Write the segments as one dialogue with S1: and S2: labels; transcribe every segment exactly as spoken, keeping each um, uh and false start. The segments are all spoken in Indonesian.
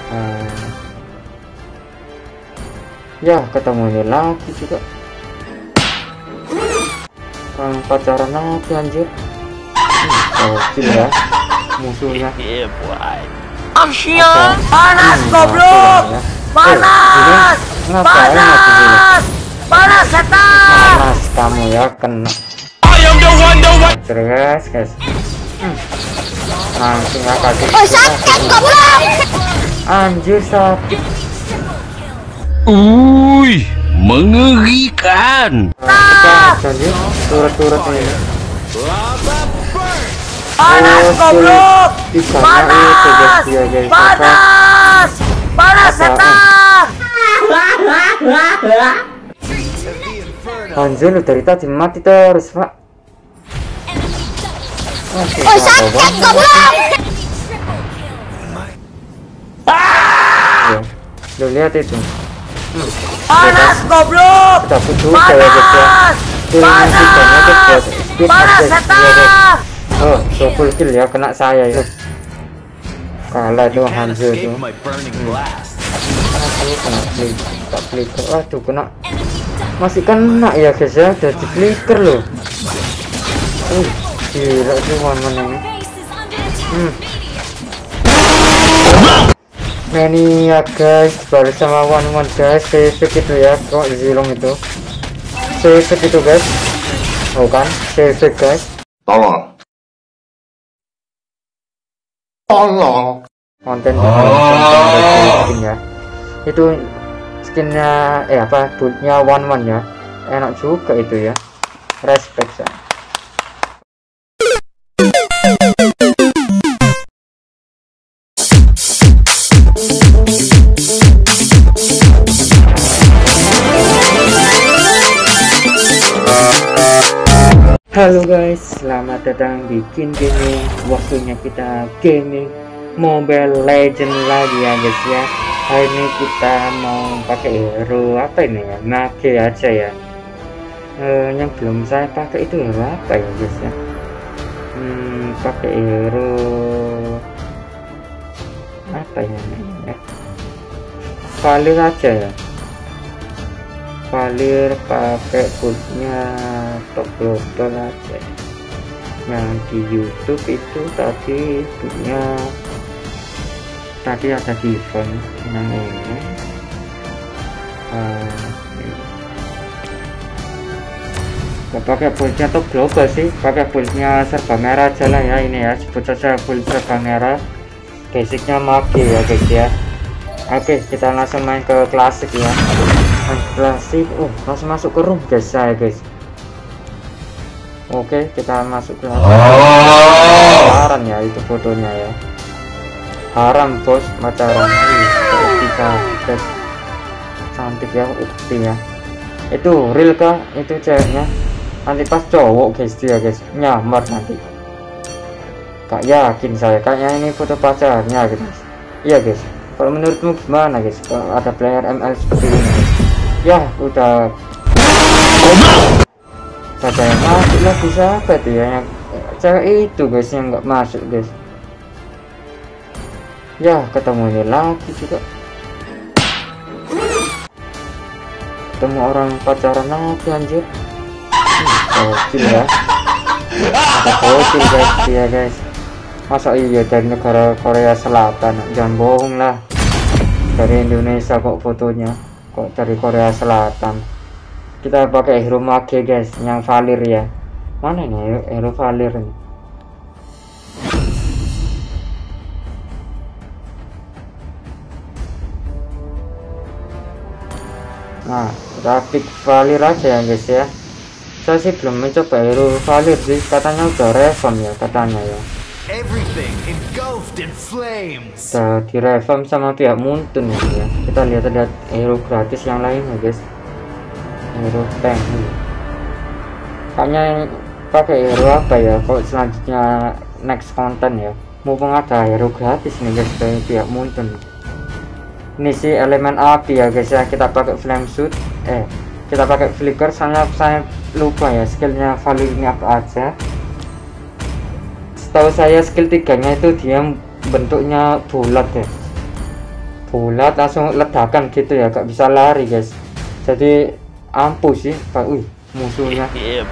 S1: uh, ya ketemu ini lagi juga orang pacaran lagi anjir. Oh ya musuhnya.
S2: Asia panas goblok, panas panas panas setan,
S1: panas kamu ya kena. Terus guys, hmm. langsung akan
S2: oh sakit goblok,
S1: anjir sakit.
S3: Uy, mengerikan.
S1: Turut-turut ini.
S2: Panas goblok, panas panas panas setan.
S1: Anjir lu dari tadi mati terus pak.
S2: Oh sakit goblok.
S1: Ya, lu lihat itu. Hmm.
S2: Panas goblok,
S1: Kita butuh kayak gitu ya.
S2: panas panas setan.
S1: Oh, so full kill ya, kena saya ya. Kalah tuh Hanzo tuh. Hmm. Aduh, kena flicker, tak flicker. Aduh, kena. Masih kena ya guys ya, udah di flicker loh. Uh, gila tuh mana ini. Hmm. Ini ya guys, baru sama one one guys, save itu ya, kok zilong itu. Save itu guys. Oh kan, save guys.
S4: Tolong. Tolong.
S1: Konten konten skin ya. Itu skinnya eh apa buildnya one one ya. Enak juga itu ya. Respect ya. Halo guys, selamat datang di Kin Gaming. Waktunya kita gaming Mobile Legend lagi ya guys ya. Hari ini kita mau pakai hero apa ini ya, Mage aja ya. eh, Yang belum saya pakai itu hero apa ya guys ya. Hmm, pakai hero apa ya namanya, Valir aja ya. Valir pakai pushnya top global aja. Yang di YouTube itu tadi punya tadi ada di event yang ini. Uh, Gak pakai bullnya top global sih, pakai bullnya serba merah aja lah ya ini ya. Sebut saja bull serba merah. Basicnya Mage ya guys ya. Oke, kita langsung main ke klasik ya. Klasik, oh langsung masuk ke room guys saya guys. Oke, kita masuk ke haram ya, itu fotonya ya. Haram bos, pacaran. Kita guys, cantik ya, ukti ya. Itu real kah? Itu ceweknya? Nanti pas cowok guys dia guys, nyamar nanti. Gak yakin saya, kayaknya ini foto pacarnya guys. Iya guys. Kalau menurutmu gimana guys? Kalau ada player M L seperti ini guys? Ya udah ada yang masuk lagi, siapa itu ya yang cewek itu guys yang nggak masuk guys. Ya ketemu ini lagi juga, ketemu orang pacaran lagi anjir. Hmm, bocil ya, ada bocil guys dia guys. Masa iya dari negara Korea Selatan, jangan bohong lah. Dari Indonesia kok fotonya, kok dari Korea Selatan. Kita pakai hero Mage guys, yang Valir ya. Mana ini hero Valir ini? Nah, kita pick Valir aja ya guys ya. Saya sih belum mencoba hero Valir sih, katanya udah reform ya katanya ya.
S5: Everything engulfed in flames.
S1: Udah direform sama pihak Muntun ya. Kita lihat-lihat hero gratis yang lain ya guys. Hero tank nih. Kayaknya pakai hero apa ya kalau selanjutnya next konten ya. Mumpung ada hero gratis nih guys dari pihak Muntun. Ini sih elemen api ya guys ya. Kita pakai flame suit. Eh, kita pakai flicker. Soalnya saya lupa ya skillnya Valir ini apa aja. Tahu saya skill tiganya itu dia bentuknya bulat ya. bulat langsung ledakan gitu ya, gak bisa lari guys. Jadi ampuh sih Pak. Wih, musuhnya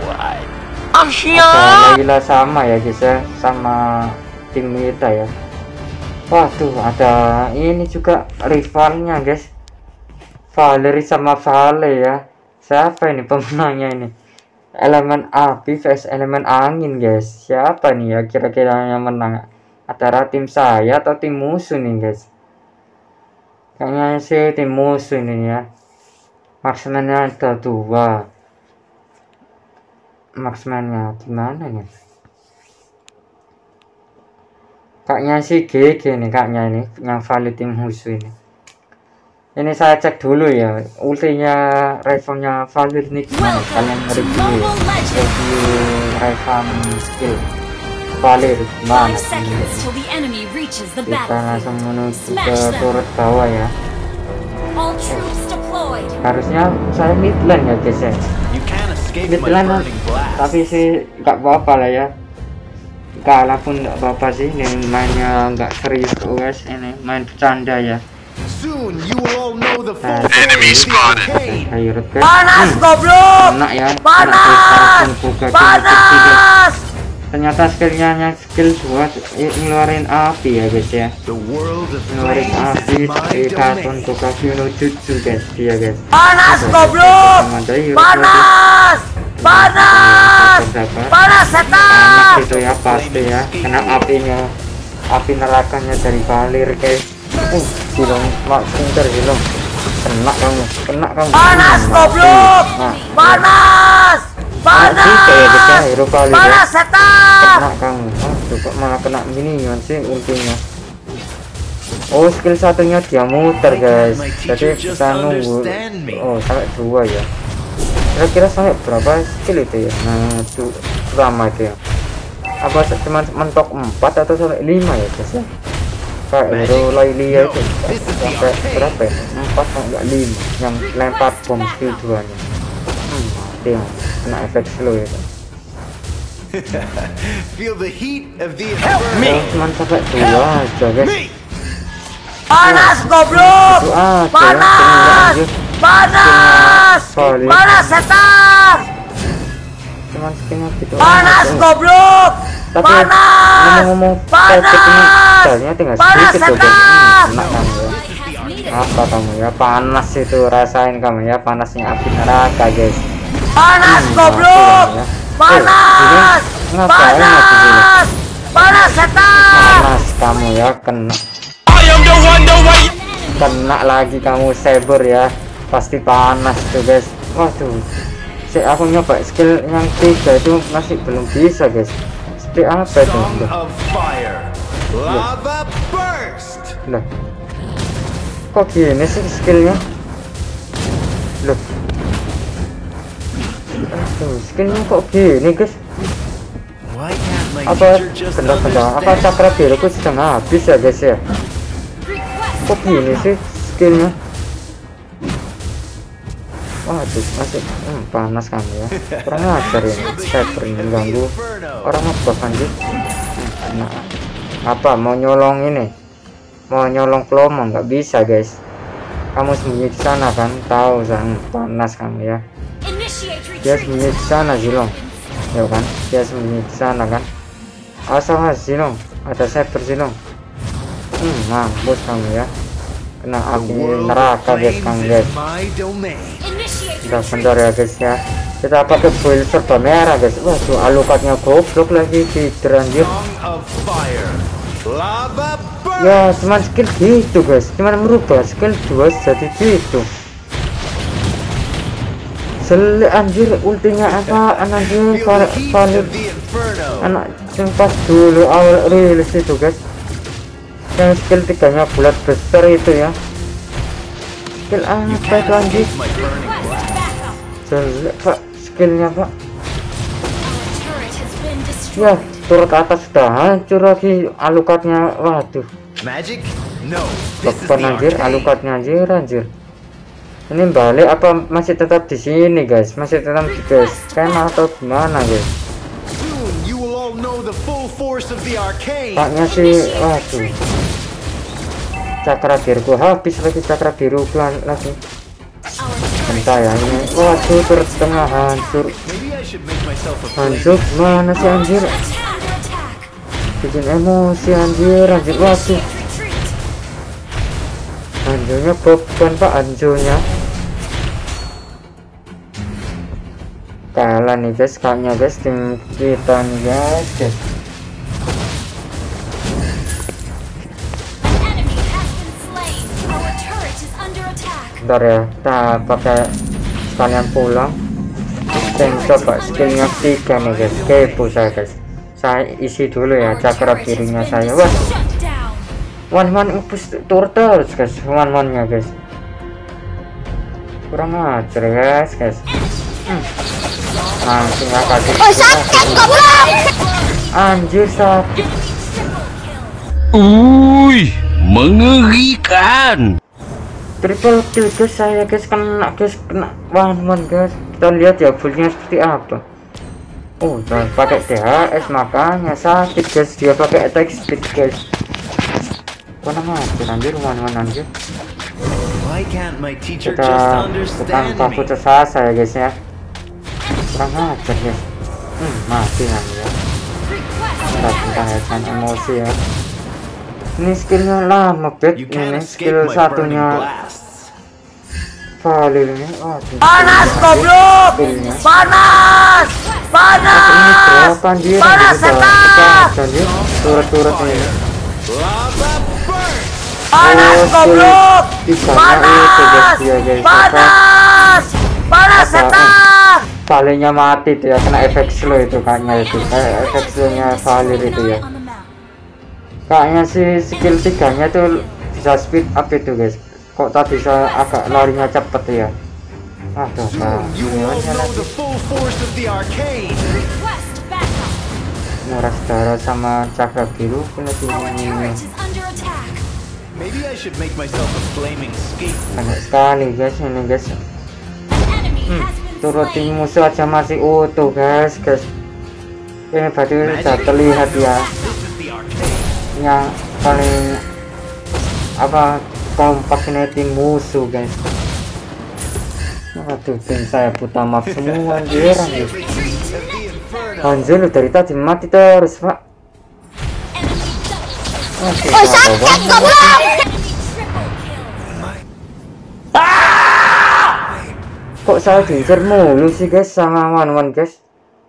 S1: ada Layla sama ya guys ya, sama tim kita ya. Waduh, ada ini juga rivalnya guys, Valerie sama Vale ya. Siapa ini pemenangnya ini? Elemen api vs elemen angin guys. Siapa nih ya kira-kira yang menang? Antara tim saya atau tim musuh nih guys? Kayaknya sih tim musuh ini ya. Marksman-nya ada dua. Marksman-nya gimana nih? Kayaknya sih G G nih kayaknya ini yang valid tim musuh ini. Ini saya cek dulu ya ultinya rivalnya valid nih gimana. Kalian review ya, review rival skill valid gimana. Kita langsung menuju ke turret bawah ya. Harusnya saya mid lane ya guys ya, mid lane, tapi sih nggak apa-apa lah ya, kalah pun nggak apa-apa sih. Ini mainnya nggak serius guys, ini main bercanda ya.
S2: Panas goblok,
S1: enak ya,
S2: panas, panas.
S1: Ternyata skillnya yang skill dua ngeluarin api ya guys ya, ngeluarin api di karton Tokaku no Jutsu guys dia guys.
S2: Panas goblok, panas, panas, panas setan.
S1: Itu ya pasti ya, kena apinya, api nerakanya dari Valir guys. Uh, silong, mak pinter silong, kena kamu, kena kamu.
S2: Panas goblok, panas. Panas, panas setan.
S1: Kena kamu, oh, kok malah kena minion sih ultinya. Oh, skill satunya dia muter guys, jadi bisa nunggu. Oh, sampai dua ya. Kira-kira sampai berapa skill itu ya? Nah, itu lama itu ya. Apa cuma mentok empat atau sampai lima ya guys ya? Kayak hero Laylia itu sampai berapa ya? Empat sampai lima yang lempar bom skill dua nya. Dia kena efek slow ya.
S5: Feel the heat of the
S1: Oh, cuman sampai dua aja guys.
S2: Panas goblok, panas, panas, panas setan.
S1: Cuman skinnya gitu.
S2: Panas goblok,
S1: tapi ngomong-ngomong panas, tinggal sedikit tuh guys. Kena kamu ya. Apa kamu ya, panas itu rasain kamu ya, panasnya api neraka guys.
S2: Panas goblok, panas, panas, panas setan.
S1: Panas kamu ya, kena. Kena lagi kamu Saber ya, pasti panas tuh guys. Waduh, si aku nyoba skill yang tiga itu masih belum bisa guys. Seperti apa itu? Loh, kok gini sih skillnya? Loh, aduh, skillnya kok gini guys? Apa benda-benda apa cakra biruku sedang habis ya guys ya? Kok gini sih skillnya? Waduh, masih hmm, panas kamu ya, kurang ajar ya. Saya sering mengganggu orang apa kan sih? Hmm, nah, apa mau nyolong ini, mau nyolong Klomo nggak bisa guys. Kamu sembunyi di sana kan, tahu sang panas kamu ya. Dia sembunyi di sana Zilong, ya kan? Dia sembunyi di sana kan? Asal Zilong, ada Saber Zilong. Hmm, mampus kamu ya, kena api neraka guys kamu guys. Udah bentar ya guys ya, kita pakai build serba merah guys. Waduh, alukatnya goblok lagi di anjir. Ya cuman skill gitu guys, cuman merubah skill dua jadi gitu. Sele anjir, ultinya apa anjir, valid anak pas dulu awal rilis itu guys, yang skill tiganya bulat besar itu ya. Skill apa itu anjir? Jelek pak skillnya pak. Ya turut atas sudah hancur lagi alukatnya. Waduh, kapan anjir alukatnya anjir anjir. Ini balik apa masih tetap di sini guys? Masih tetap di base camp atau gimana guys? Paknya sih waduh, cakra biruku habis lagi, cakra biru pelan lagi. Entah ya ini. Waduh, turut tengah hancur. Hancur mana sih anjir? Bikin emosi anjir, anjir. Waduh, anjurnya beban pak, anjurnya kalah nih guys, kayaknya guys tim kita nih guys, guys. Bentar ya, kita pakai sekalian pulang. Dan coba skillnya tiga nih guys, kepo saya guys. Saya isi dulu ya cakra birunya saya. Wah, one one upus turut terus guys, one one nya guys. Kurang ajar guys, guys. Hmm. Langsung ya kasih. Oh, sakit goblok. Anjir sakit.
S3: Uy, mengerikan.
S1: Triple kill guys, saya guys, kena guys, kena one one guys. Kita lihat ya fullnya seperti apa. Oh, jangan pakai T H S makanya sakit guys, dia pakai attack speed guys. Kurang ajar anjir, one one anjir. Kita tanpa putus asa ya guys ya. Kurang ajar guys. Hmm, mati kan ya. Kita tahan emosi ya. Ini skillnya lama bet, ini skill satunya Valil ini. Oh,
S2: Panas goblok! Panas! Panas! Panas setan!
S1: Turut-turut ini.
S2: Panas goblok! Panas! Panas! Panas setan!
S1: Valilnya mati tuh ya, kena efek slow itu kayaknya itu. Eh, efek slownya Valil itu ya. Kayaknya sih skill tiganya tuh bisa speed up itu guys. Kok tadi bisa agak larinya cepet ya. Aduh, nah, nguras darah sama cakra biru kena ini. Banyak sekali guys ini guys. Hmm, turutin musuh aja masih utuh guys, guys. Ini berarti sudah terlihat ya. Yang paling apa kompak ini tim musuh guys. Waduh, tim saya buta map semua anjir anjir. Anjir dari tadi mati terus pak. Oh sakit goblok. Kok saya diincer mulu sih guys sama one-one guys.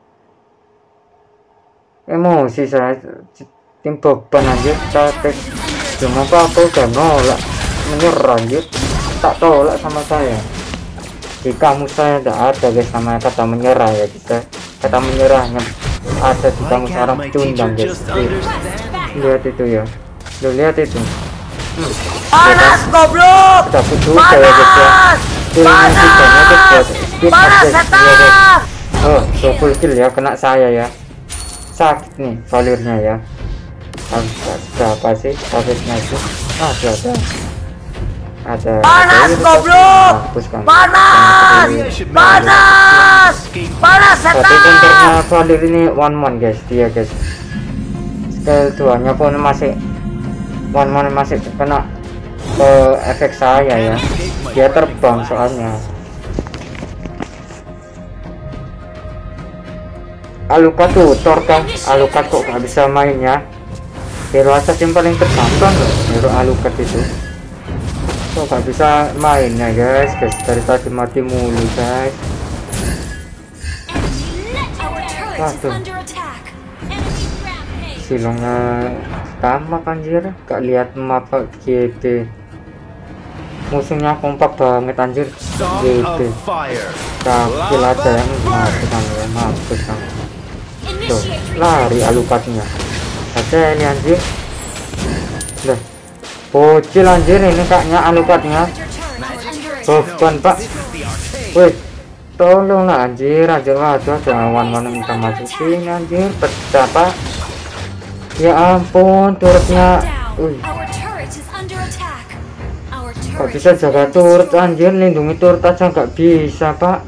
S1: Emosi saya. Tim beban anjir, tapi cuma apa udah nolak menyerah anjir, tak tolak sama saya. Jika kamus saya tidak ada guys sama kata menyerah ya, kita kata menyerahnya ada di kamus orang pecundang guys. Lihat itu ya, lu lihat itu. Hmm.
S2: Panas goblok!
S1: Kita butuh ya guys ya.
S2: Panas! Panas setan!
S1: Oh, double kill ya, kena saya ya. Sakit nih valurnya ya. Berapa sih habisnya itu? Ah, ada ada
S2: panas goblok, panas panas panas
S1: setan. Tapi Valir ini one one guys, dia guys skill duanya pun masih one one masih kena ke efek saya ya, dia terbang soalnya. Alucard tuh torkan, Alucard kok gak bisa mainnya. Hero assassin paling tergampang loh, hero Alucard itu. Kok gak bisa mainnya guys, guys dari tadi mati mulu guys. Waduh, silongnya tamak anjir, gak lihat map G B. Musuhnya kompak banget anjir, G B. Kakil aja yang mati kan ya, mampus kan. Tuh, lari Alucardnya. Aja ini anjir. Udah bocil anjir ini kayaknya Alucardnya. Beban pak. Wih, tolonglah anjir, anjir. Waduh, jangan one minta masukin anjir, pecah pak. Ya ampun, turutnya. Wih, kok bisa jaga turut anjir, lindungi turut aja nggak bisa pak.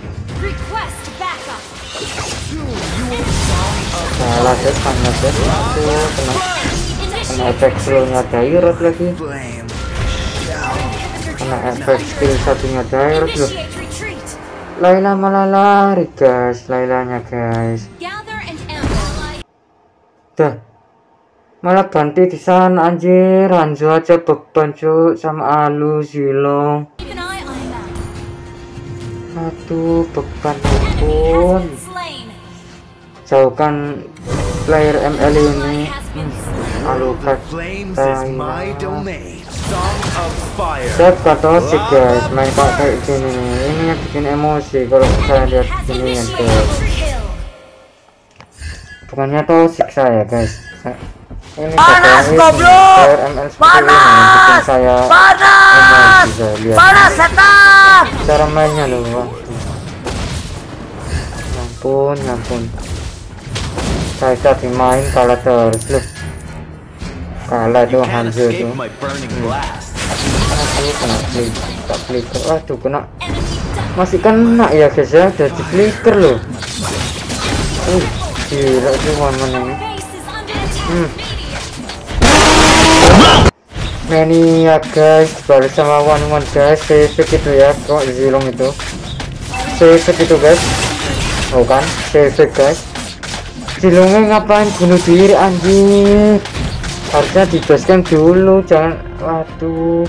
S1: Salah depan ya guys, itu kena kena efek slownya daerah lagi. kena efek skill satunya Dairos loh. Layla malah lari guys, Laylanya guys. Dah malah ganti di sana anjir. Hanzo aja beban cuk sama Alu Zilong. Aduh beban pun. Jauhkan player M L ini. hmm. Alu kat Set katosik guys, main kayak gini nih. Ini yang bikin emosi kalau saya lihat gini ya guys. Bukannya tosik saya guys. Saya, ini
S2: Panas goblok!
S1: player M L seperti ini yang bikin saya
S2: Panas!
S1: emosi. Saya lihat
S2: Panas setan!
S1: cara mainnya loh. Wah. Ampun, ampun. Saya tadi main kalah terus loh. Kalah tuh Hanzo tuh. Aduh kena flicker, tak flicker. Aduh kena. Masih kena ya guys ya, ada di flicker loh. Uh, gila tuh mana ini. Hmm. Mania guys, baru sama one one guys, save itu ya, kok Zilong itu. Save itu guys. Oh kan, save guys. Zilongnya ngapain bunuh diri anjir? Harusnya dibaskan dulu, jangan. Waduh.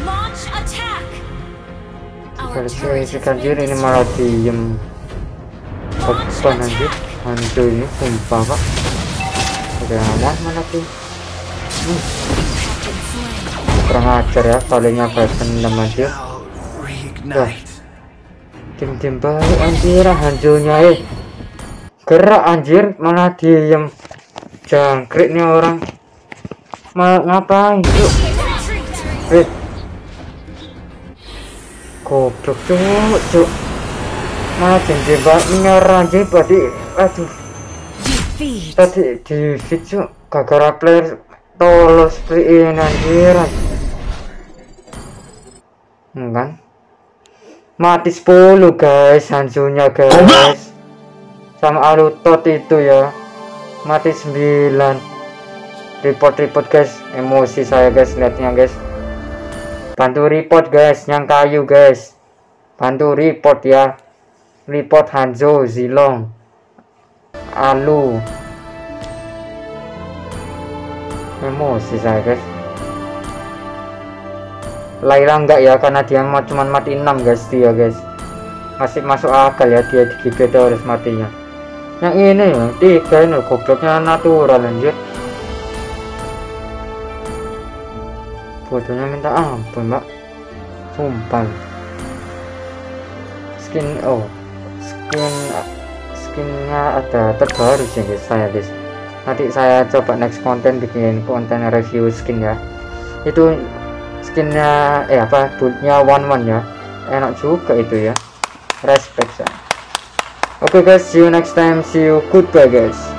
S1: Harusnya isi anjir, ini malah diem. Beban anjir, Hanzo ini sumpah pak. Udah aman mana tuh. Hmm. Kurang ajar ya, palingnya badan dendam anjir. Wah, tim-tim baik anjir, Hanzo-nya eh. Gerak anjir, malah diem. Jangkrik nih orang. Malah ngapain yuk? Eh, goblok cuk, cuk. Malah tim-tim baik menyerang anjir, tadi. Aduh. Tadi di fit cuk, gara-gara player tolos seperti ini anjir. Enggak. Mati sepuluh guys, Hanzo-nya guys. Sama Alutot itu ya. Mati sembilan. Report-report guys, emosi saya guys lihatnya guys. Bantu report guys, yang kayu guys. Bantu report ya. Report Hanzo, Zilong, Alu. Emosi saya guys. Layla enggak ya, karena dia cuma mati enam guys dia guys. Masih masuk akal ya dia di G P harus matinya. Yang ini ya, tiga ini gobloknya natural anjir. Fotonya minta ampun mbak, sumpah. Skin oh skin skinnya ada terbaru sih guys saya guys. Nanti saya coba next konten bikin konten review skin ya. Itu skinnya eh apa buildnya one one ya, enak juga itu ya. Respect saya. Oke okay guys, see you next time, see you, goodbye guys.